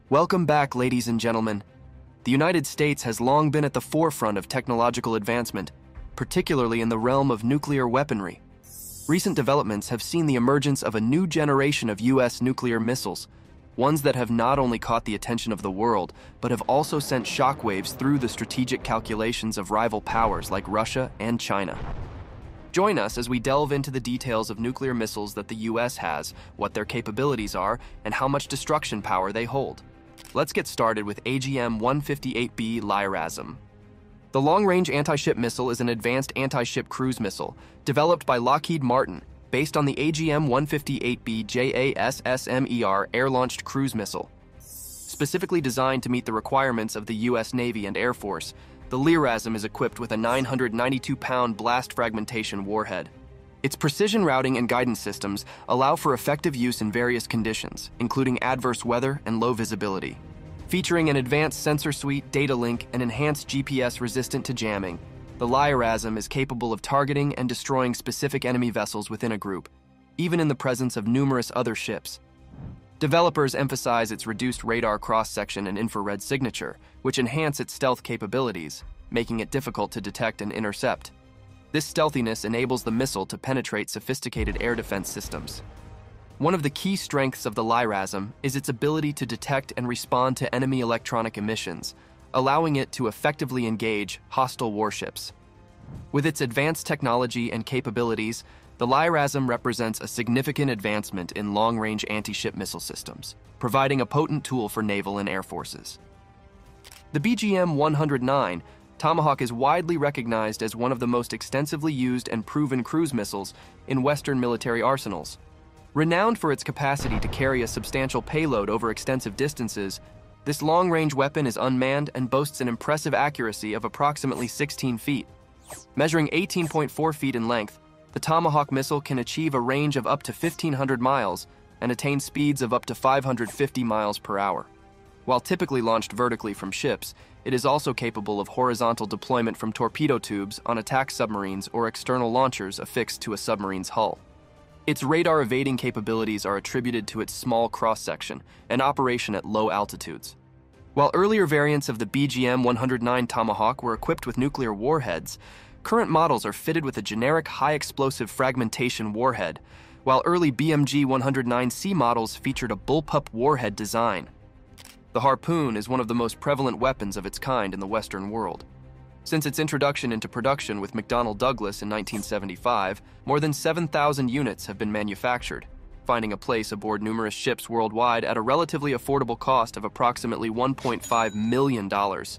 Welcome back, ladies and gentlemen. The United States has long been at the forefront of technological advancement, particularly in the realm of nuclear weaponry. Recent developments have seen the emergence of a new generation of U.S. nuclear missiles, ones that have not only caught the attention of the world, but have also sent shockwaves through the strategic calculations of rival powers like Russia and China. Join us as we delve into the details of nuclear missiles that the U.S. has, what their capabilities are, and how much destruction power they hold. Let's get started with AGM-158B LYRASM. The Long-Range Anti-Ship Missile is an advanced anti-ship cruise missile developed by Lockheed Martin based on the AGM-158B JASSMER air-launched cruise missile. Specifically designed to meet the requirements of the U.S. Navy and Air Force, the LYRASM is equipped with a 992-pound blast fragmentation warhead. Its precision routing and guidance systems allow for effective use in various conditions, including adverse weather and low visibility. Featuring an advanced sensor suite, data link, and enhanced GPS resistant to jamming, the LYRASM is capable of targeting and destroying specific enemy vessels within a group, even in the presence of numerous other ships. Developers emphasize its reduced radar cross-section and infrared signature, which enhance its stealth capabilities, making it difficult to detect and intercept. This stealthiness enables the missile to penetrate sophisticated air defense systems. One of the key strengths of the LYRASM is its ability to detect and respond to enemy electronic emissions, allowing it to effectively engage hostile warships. With its advanced technology and capabilities, the LYRASM represents a significant advancement in long-range anti-ship missile systems, providing a potent tool for naval and air forces. The BGM-109 Tomahawk is widely recognized as one of the most extensively used and proven cruise missiles in Western military arsenals. Renowned for its capacity to carry a substantial payload over extensive distances, this long-range weapon is unmanned and boasts an impressive accuracy of approximately 16 feet. Measuring 18.4 feet in length, the Tomahawk missile can achieve a range of up to 1,500 miles and attain speeds of up to 550 miles per hour. While typically launched vertically from ships, it is also capable of horizontal deployment from torpedo tubes on attack submarines or external launchers affixed to a submarine's hull. Its radar evading capabilities are attributed to its small cross-section and operation at low altitudes. While earlier variants of the BGM-109 Tomahawk were equipped with nuclear warheads, current models are fitted with a generic high-explosive fragmentation warhead, while early BMG-109C models featured a bullpup warhead design. The Harpoon is one of the most prevalent weapons of its kind in the Western world. Since its introduction into production with McDonnell Douglas in 1975, more than 7,000 units have been manufactured, finding a place aboard numerous ships worldwide at a relatively affordable cost of approximately $1.5 million.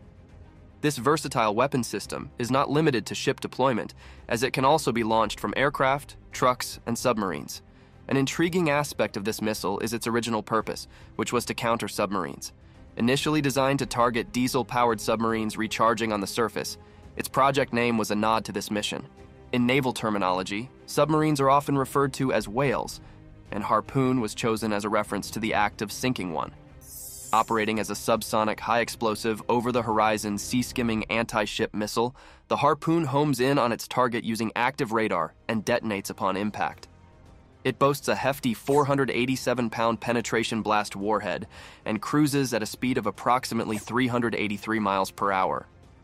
This versatile weapon system is not limited to ship deployment, as it can also be launched from aircraft, trucks, and submarines. An intriguing aspect of this missile is its original purpose, which was to counter submarines. Initially designed to target diesel-powered submarines recharging on the surface, its project name was a nod to this mission. In naval terminology, submarines are often referred to as whales, and Harpoon was chosen as a reference to the act of sinking one. Operating as a subsonic, high-explosive, over-the-horizon, sea-skimming anti-ship missile, the Harpoon homes in on its target using active radar and detonates upon impact. It boasts a hefty 487-pound penetration blast warhead and cruises at a speed of approximately 383 miles per hour.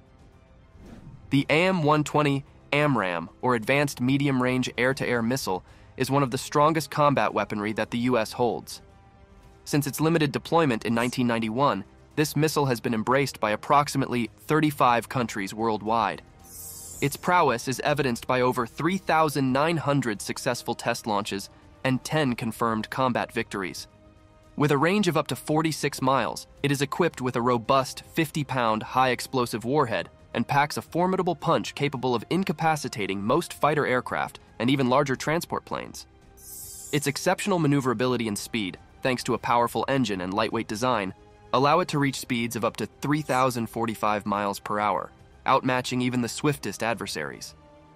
The AM-120 AMRAAM, or Advanced Medium Range Air-to-Air Missile, is one of the strongest combat weaponry that the U.S. holds. Since its limited deployment in 1991, this missile has been embraced by approximately 35 countries worldwide. Its prowess is evidenced by over 3,900 successful test launches and 10 confirmed combat victories. With a range of up to 46 miles, it is equipped with a robust 50-pound high-explosive warhead and packs a formidable punch capable of incapacitating most fighter aircraft and even larger transport planes. Its exceptional maneuverability and speed, thanks to a powerful engine and lightweight design, allow it to reach speeds of up to 3,045 miles per hour, outmatching even the swiftest adversaries.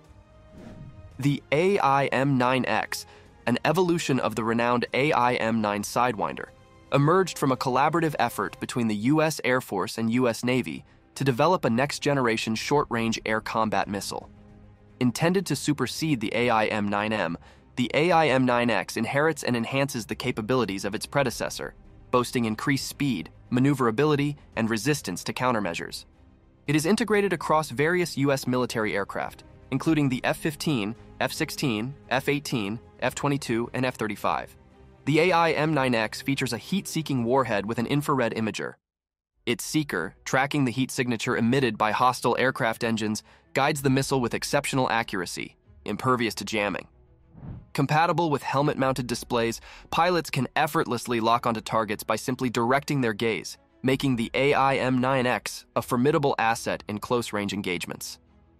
The AIM-9X, an evolution of the renowned AIM-9 Sidewinder, emerged from a collaborative effort between the U.S. Air Force and U.S. Navy to develop a next-generation short-range air combat missile. Intended to supersede the AIM-9M, the AIM-9X inherits and enhances the capabilities of its predecessor, boasting increased speed, maneuverability, and resistance to countermeasures. It is integrated across various U.S. military aircraft, including the F-15, F-16, F-18, F-22, and F-35. The AGM-114 features a heat-seeking warhead with an infrared imager. Its seeker, tracking the heat signature emitted by hostile aircraft engines, guides the missile with exceptional accuracy, impervious to jamming. Compatible with helmet-mounted displays, pilots can effortlessly lock onto targets by simply directing their gaze, making the AGM-114 a formidable asset in close-range engagements.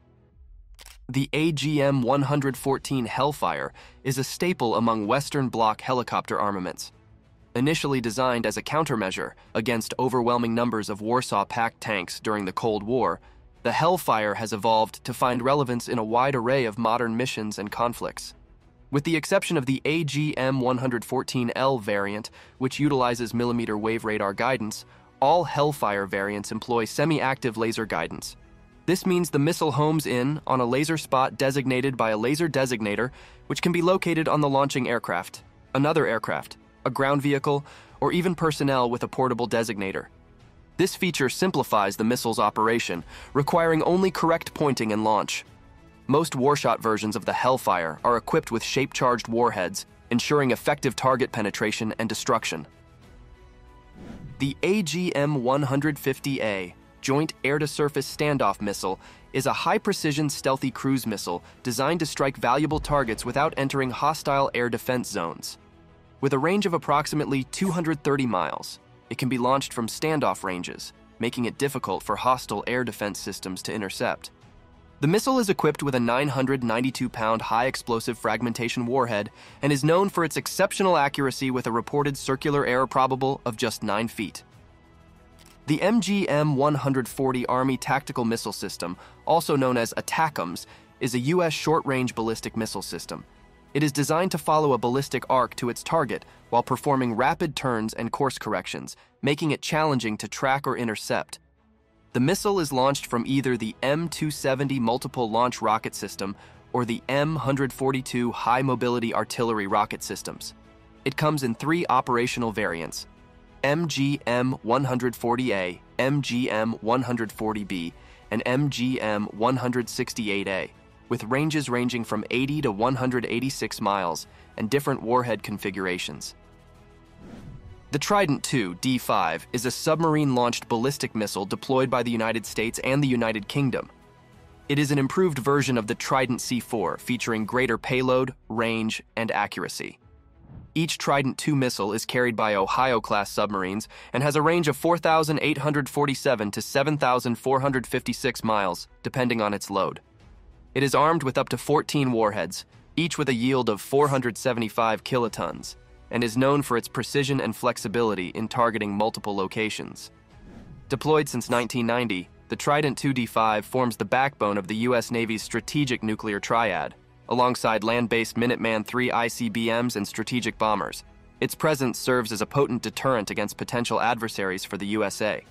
The AGM-114 Hellfire is a staple among Western Bloc helicopter armaments. Initially designed as a countermeasure against overwhelming numbers of Warsaw Pact tanks during the Cold War, the Hellfire has evolved to find relevance in a wide array of modern missions and conflicts. With the exception of the AGM-114L variant, which utilizes millimeter wave radar guidance, all Hellfire variants employ semi-active laser guidance. This means the missile homes in on a laser spot designated by a laser designator, which can be located on the launching aircraft, another aircraft, a ground vehicle, or even personnel with a portable designator. This feature simplifies the missile's operation, requiring only correct pointing and launch. Most warshot versions of the Hellfire are equipped with shape-charged warheads, ensuring effective target penetration and destruction. The AGM-150A Joint Air-to-Surface Standoff missile is a high-precision stealthy cruise missile designed to strike valuable targets without entering hostile air defense zones. With a range of approximately 230 miles, it can be launched from standoff ranges, making it difficult for hostile air defense systems to intercept. The missile is equipped with a 992-pound high-explosive fragmentation warhead and is known for its exceptional accuracy with a reported circular error probable of just 9 feet. The MGM-140 Army Tactical Missile System, also known as ATACMS, is a U.S. short-range ballistic missile system. It is designed to follow a ballistic arc to its target while performing rapid turns and course corrections, making it challenging to track or intercept. The missile is launched from either the M270 Multiple Launch Rocket System or the M142 High Mobility Artillery Rocket Systems. It comes in 3 operational variants: MGM-140A, MGM-140B, and MGM-168A, with ranges ranging from 80 to 186 miles and different warhead configurations. The Trident II D5 is a submarine-launched ballistic missile deployed by the United States and the United Kingdom. It is an improved version of the Trident C4, featuring greater payload, range, and accuracy. Each Trident II missile is carried by Ohio-class submarines and has a range of 4,847 to 7,456 miles, depending on its load. It is armed with up to 14 warheads, each with a yield of 475 kilotons, and is known for its precision and flexibility in targeting multiple locations. Deployed since 1990, the Trident II D5 forms the backbone of the U.S. Navy's strategic nuclear triad, alongside land-based Minuteman III ICBMs and strategic bombers. Its presence serves as a potent deterrent against potential adversaries for the USA.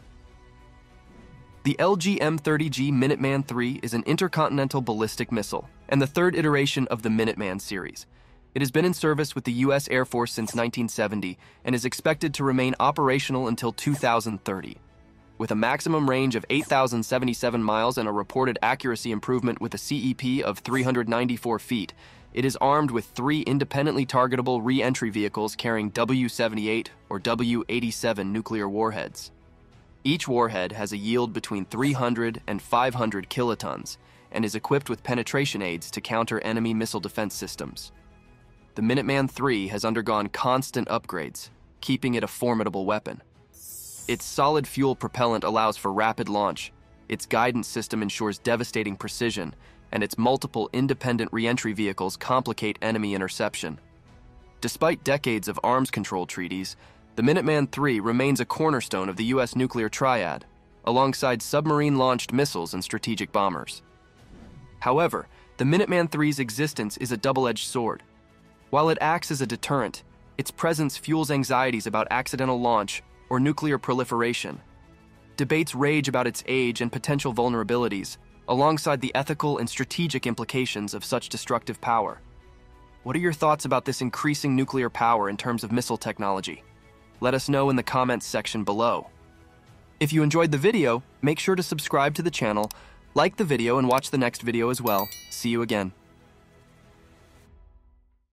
The LGM-30G Minuteman III is an intercontinental ballistic missile and the 3rd iteration of the Minuteman series. It has been in service with the U.S. Air Force since 1970 and is expected to remain operational until 2030. With a maximum range of 8,077 miles and a reported accuracy improvement with a CEP of 394 feet, it is armed with 3 independently targetable re-entry vehicles carrying W-78 or W-87 nuclear warheads. Each warhead has a yield between 300 and 500 kilotons and is equipped with penetration aids to counter enemy missile defense systems. The Minuteman III has undergone constant upgrades, keeping it a formidable weapon. Its solid fuel propellant allows for rapid launch, its guidance system ensures devastating precision, and its multiple independent re-entry vehicles complicate enemy interception. Despite decades of arms control treaties, the Minuteman III remains a cornerstone of the U.S. nuclear triad, alongside submarine-launched missiles and strategic bombers. However, the Minuteman III's existence is a double-edged sword. While it acts as a deterrent, its presence fuels anxieties about accidental launch or nuclear proliferation. Debates rage about its age and potential vulnerabilities, alongside the ethical and strategic implications of such destructive power. What are your thoughts about this increasing nuclear power in terms of missile technology? Let us know in the comments section below. If you enjoyed the video, make sure to subscribe to the channel, like the video, and watch the next video as well. See you again.